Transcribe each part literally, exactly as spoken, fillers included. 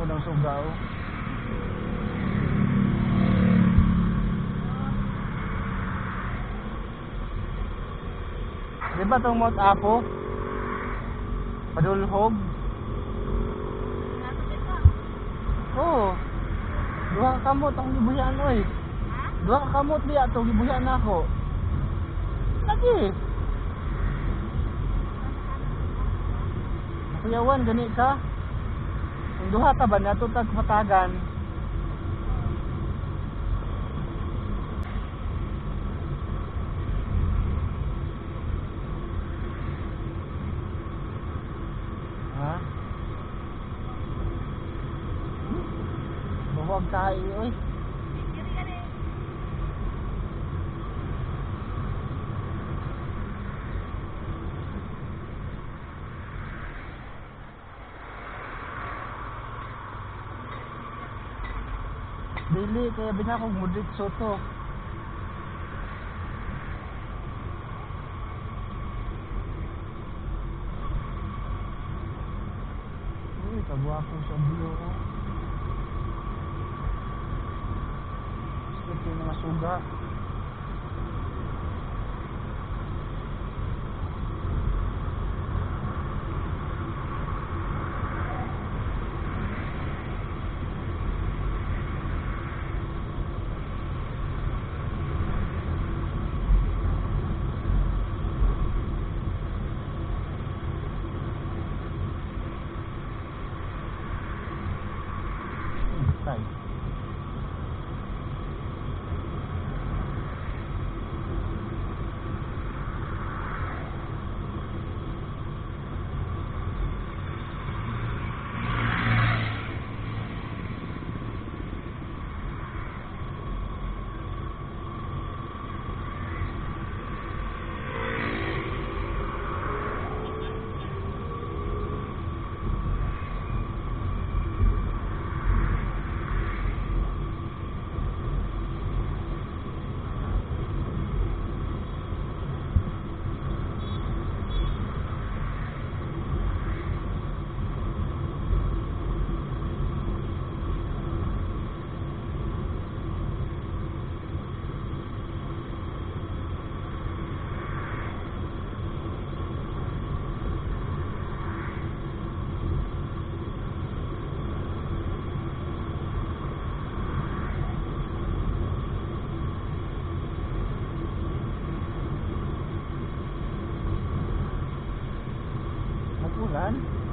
ng sugaw. Di ba itong Mount Apo? Padulhog? Oo. Dua ka kamot ang gibuhian oy. Dua ka kamot diya to gibuhian nako. Lagi. Kuyawan gani ka. Ang duha ta ba nato tag patagan. Ha? Huwag tayo oy. Dili kaya binakog mudit soto. Uy, kagwapo sa view ko. Ito yung mga suga. Tay. Ulan.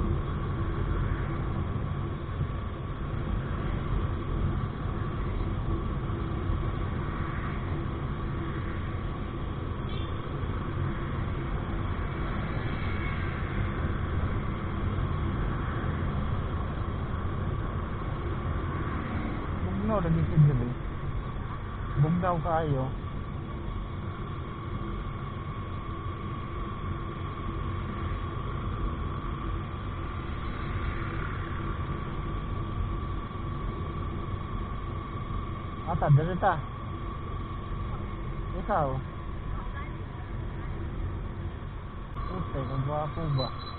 Bugnaw na dito dili. Bugnaw kayo. Ata, dirita. Ikaw. Ito, nagwapo ba?